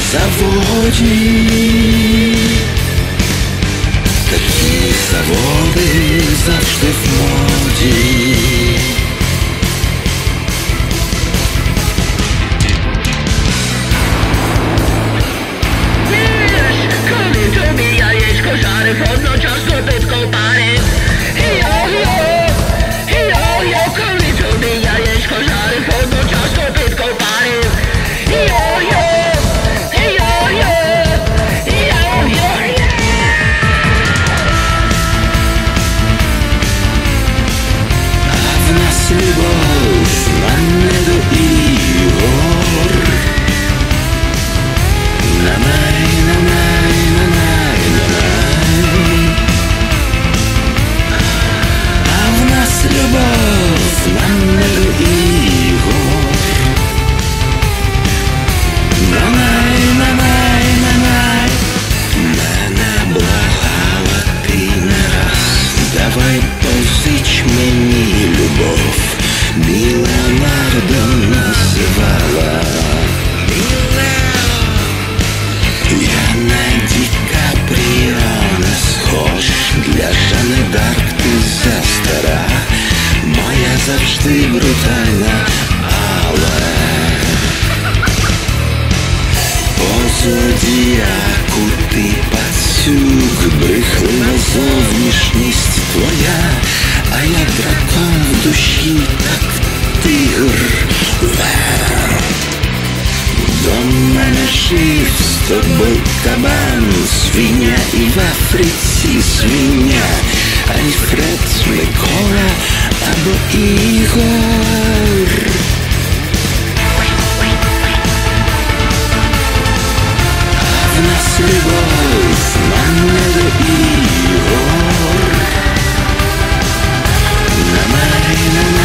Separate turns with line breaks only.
заводі. Такі заводи завжди в моді.
Водночас копитко парить. Йо-йо, коли тобі яєчко жарить, водночас копитко парить. Йо-йо,
а в нас любов, не до ігор. Любов нам не до ігор. Нанай. Мене благала ти не раз. Давай позич мені любов. Леонардо називала. Я на Ді Капріо не схож. Для Жанни Дарк ти застара. Моя завжди брутальна, але по зодіаку ти пацюк, брехлива зовнішність твоя, а я дракон в душі, так тигр. До мене жив з тобою кабан, свиня і в Африці свиня, Альфред, Микола або Ігор. А в нас любов, не до ігор. На